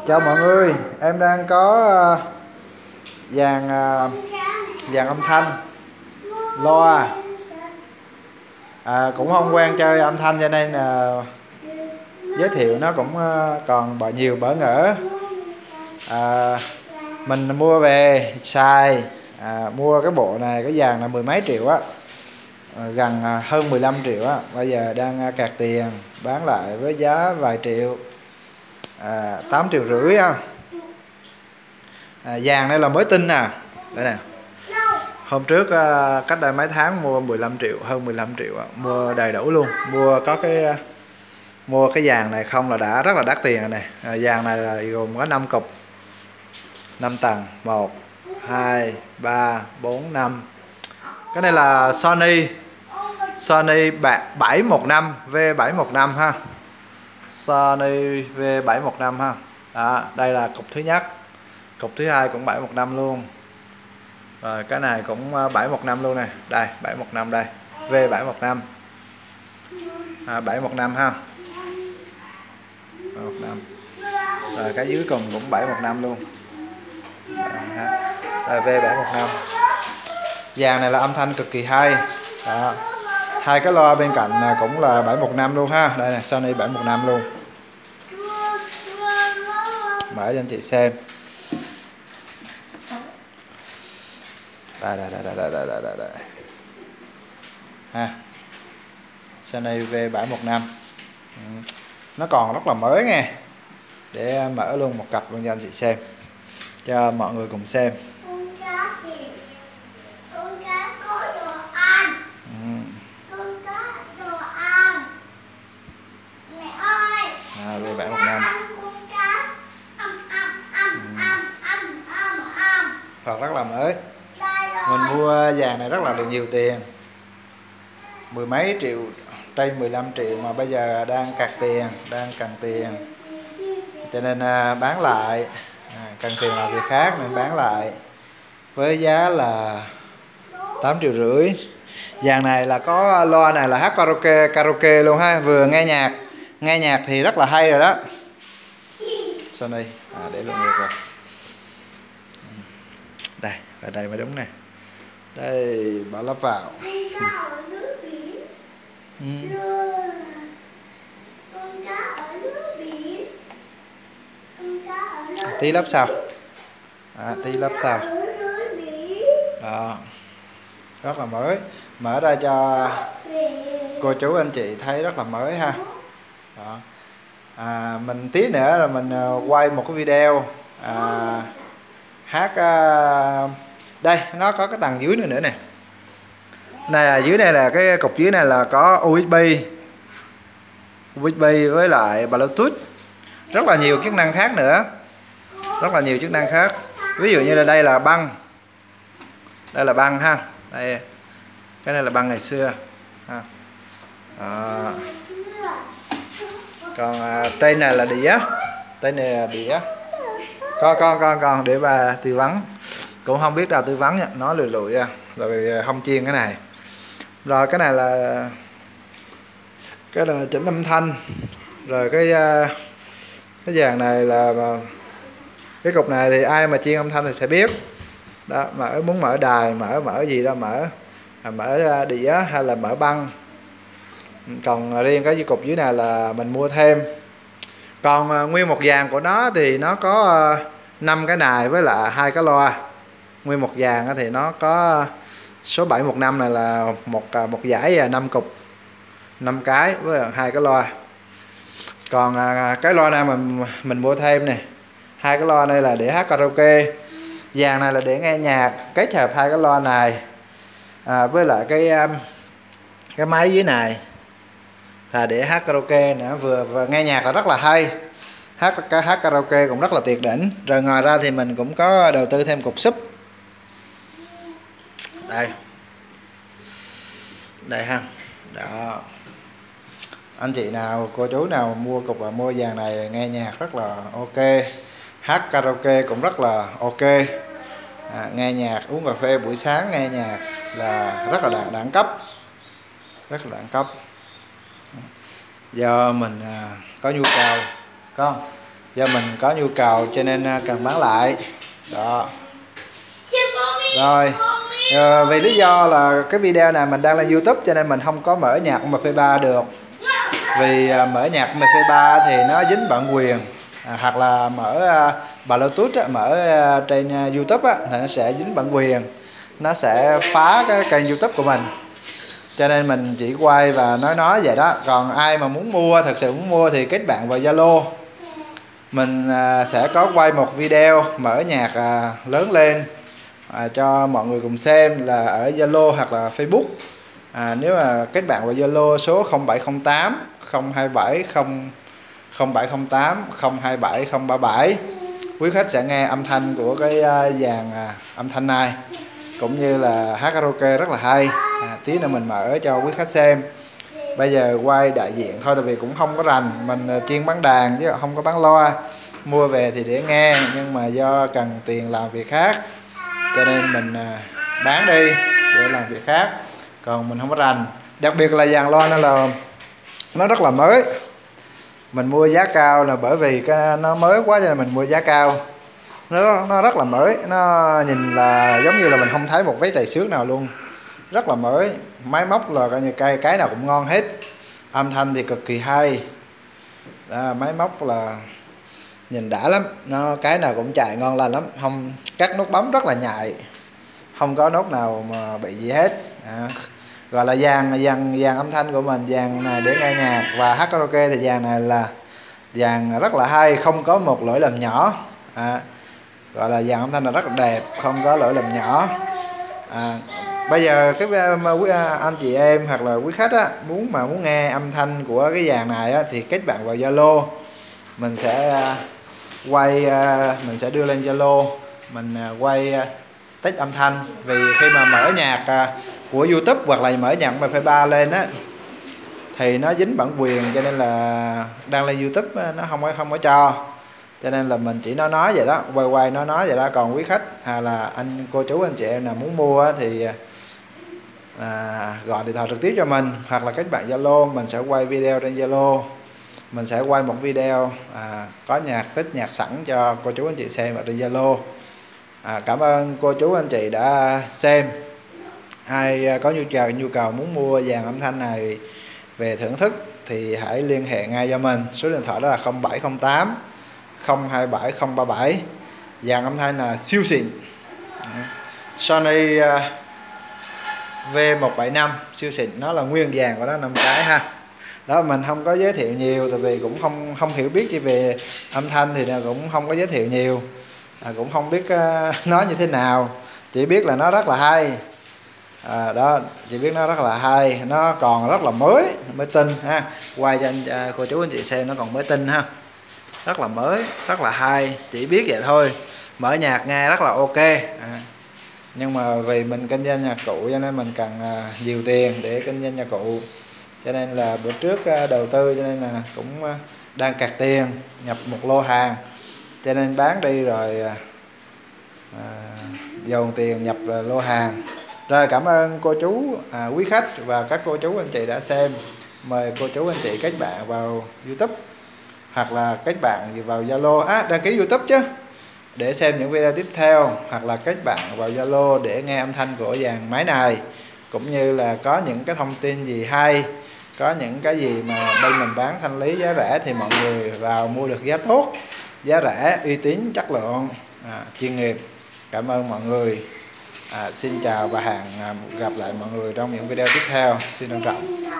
Chào mọi người, em đang có dàn âm thanh loa, cũng không quen chơi âm thanh cho nên giới thiệu nó cũng còn nhiều bỡ ngỡ. Mình mua về xài, mua cái bộ này, cái dàn là mười mấy triệu á, gần hơn 15 triệu á, bây giờ đang cạc tiền bán lại với giá vài triệu, 8,5 triệu á. Vàng đây là mới tinh nè, đây nè, hôm trước cách đây mấy tháng mua 15 triệu, hơn 15 triệu, mua đầy đủ luôn, mua cái vàng này không là đã rất là đắt tiền rồi này. Vàng này là gồm có 5 cục, 5 tầng, 1 2 3 4 5. Cái này là Sony 715 V715 ha, Sony V715 ha. Đó, đây là cục thứ nhất, cục thứ hai cũng 715 luôn. Rồi cái này cũng 715 luôn này, đây 715 đây, V715, 715 ha, 715. Rồi cái dưới cùng cũng 715 luôn, đây, V715. Dàn này là âm thanh cực kỳ hay. Đó, hai cái loa bên cạnh cũng là 715 luôn ha, đây này, Sony 715 luôn. Mở cho anh chị xem. Đây ha, Sony V715. Nó còn rất là mới nghe, để mở luôn một cặp luôn cho anh chị xem, cho mọi người cùng xem. V715 còn rất là mới. Mình mua vàng này rất là được nhiều tiền, mười mấy triệu, trên 15 triệu mà bây giờ đang cạc tiền, đang cần tiền, cho nên bán lại. Cần tiền làm việc khác nên bán lại với giá là 8,5 triệu. Vàng này là có loa này là hát karaoke luôn ha, vừa nghe nhạc thì rất là hay rồi đó. Sony để luôn được rồi. Đây, ở đây mới đúng nè. Đây, bảo lắp vào. Tí lắp sau. Tí lắp sau. Đó. Rất là mới. Mở ra cho cô chú anh chị thấy rất là mới ha. Đó. Mình tí nữa là mình quay một cái video hát. Đây nó có cái tầng dưới nữa nè, này là dưới này là cái cục dưới này là có USB với lại Bluetooth, rất là nhiều chức năng khác nữa, rất là nhiều chức năng khác. Ví dụ như là đây là băng, đây là băng ha, đây cái này là băng ngày xưa ha. Còn trên này là đĩa, trên này là đĩa. Con để bà tư vấn, cũng không biết đâu tư vấn nó lùi rồi không chiên cái này. Rồi cái này là chỉnh âm thanh. Rồi cái dàn này là cái cục này thì ai mà chiên âm thanh thì sẽ biết đó, muốn mở đài, mở gì đó, mở đĩa hay là mở băng. Còn riêng cái cục dưới này là mình mua thêm. Còn nguyên một dàn của nó thì nó có 5 cái nài với lại 2 cái loa. Nguyên một dàn thì nó có số 715 này là một dải 5 cục, 5 cái với 2 cái loa. Còn cái loa này mình mua thêm nè, 2 cái loa này là để hát karaoke, dàn này là để nghe nhạc, kết hợp 2 cái loa này với lại cái máy dưới này là để hát karaoke nữa, vừa nghe nhạc là rất là hay, hát karaoke cũng rất là tuyệt đỉnh. Rồi ngoài ra thì mình cũng có đầu tư thêm cục sub đây ha. Đó, anh chị nào, cô chú nào mua cục và mua dàn này nghe nhạc rất là ok, hát karaoke cũng rất là ok. Nghe nhạc, uống cà phê buổi sáng nghe nhạc là rất là đẳng cấp, rất là đẳng cấp. Do mình có nhu cầu, do mình có nhu cầu cho nên cần bán lại đó. Rồi vì lý do là cái video này mình đang lên YouTube cho nên mình không có mở nhạc MP3 được, vì mở nhạc MP3 thì nó dính bản quyền, hoặc là mở Bluetooth mở trên YouTube thì nó sẽ dính bản quyền, nó sẽ phá cái kênh YouTube của mình, cho nên mình chỉ quay và nói vậy đó. Còn ai mà muốn mua, thật sự muốn mua thì kết bạn vào Zalo, mình sẽ có quay một video mở nhạc lớn lên cho mọi người cùng xem là ở Zalo hoặc là Facebook. Nếu mà kết bạn vào Zalo số 0708 027 0708 027 037, quý khách sẽ nghe âm thanh của cái dàn âm thanh này, cũng như là hát karaoke rất là hay. Tí nữa mình mở cho quý khách xem. Bây giờ quay đại diện thôi, tại vì cũng không có rành, mình chuyên bán đàn chứ không có bán loa. Mua về thì để nghe, nhưng mà do cần tiền làm việc khác cho nên mình bán đi để làm việc khác, còn mình không có rành. Đặc biệt là dàn loa nó là nó rất là mới, mình mua giá cao là bởi vì cái nó mới quá cho nên mình mua giá cao. Nó rất là mới, nó nhìn là giống như là mình không thấy một vết trầy xước nào luôn, rất là mới. Máy móc là coi như cái nào cũng ngon hết, âm thanh thì cực kỳ hay đó, máy móc là nhìn đã lắm, nó cái nào cũng chạy ngon lành lắm, không các nút bấm rất là nhạy, không có nốt nào mà bị gì hết. Gọi là dàn âm thanh của mình, dàn này để nghe nhạc và hát karaoke thì dàn này là dàn rất là hay, không có một lỗi lầm nhỏ. Gọi là dàn âm thanh là rất là đẹp, không có lỗi lầm nhỏ. Bây giờ cái quý anh chị em hoặc là quý khách muốn nghe âm thanh của cái dàn này thì kết bạn vào Zalo, mình sẽ mình sẽ đưa lên Zalo, mình quay test âm thanh. Vì khi mà mở nhạc của YouTube hoặc là mở nhạc MP3 lên thì nó dính bản quyền, cho nên là đăng lên YouTube nó không có cho nên là mình chỉ nói vậy đó, quay nói vậy đó. Còn quý khách hay là anh cô chú anh chị em nào muốn mua thì gọi điện thoại trực tiếp cho mình, hoặc là kết bạn Zalo, mình sẽ quay video trên Zalo, mình sẽ quay một video có tích nhạc sẵn cho cô chú anh chị xem ở trên Zalo. Cảm ơn cô chú anh chị đã xem. Ai có nhu cầu muốn mua dàn âm thanh này về thưởng thức thì hãy liên hệ ngay cho mình, số điện thoại đó là 0708 027 037. Dàn âm thanh là siêu xịn, Sony V175 siêu xịn, nó là nguyên dàn của nó 5 cái ha. Đó, mình không có giới thiệu nhiều tại vì cũng không hiểu biết gì về âm thanh thì cũng không có giới thiệu nhiều, cũng không biết nói như thế nào, chỉ biết là nó rất là hay. Đó, chỉ biết nó rất là hay, nó còn rất là mới tinh ha. Quay cho cô chú anh chị xem, nó còn mới tinh ha, rất là mới, rất là hay, chỉ biết vậy thôi. Mở nhạc nghe rất là ok. Nhưng mà vì mình kinh doanh nhạc cụ cho nên mình cần nhiều tiền để kinh doanh nhạc cụ, cho nên là bữa trước đầu tư cho nên là cũng đang cạt tiền nhập một lô hàng, cho nên bán đi rồi dồn tiền nhập lô hàng. Rồi, cảm ơn cô chú quý khách và các cô chú anh chị đã xem. Mời cô chú anh chị kết bạn vào YouTube hoặc là kết bạn vào Zalo, đăng ký YouTube chứ, để xem những video tiếp theo, hoặc là kết bạn vào Zalo để nghe âm thanh của dàn máy này, cũng như là có những cái thông tin gì hay, có những cái gì mà bên mình bán thanh lý giá rẻ thì mọi người vào mua được giá tốt, giá rẻ, uy tín, chất lượng, chuyên nghiệp. Cảm ơn mọi người. Xin chào và hẹn gặp lại mọi người trong những video tiếp theo. Xin trân trọng.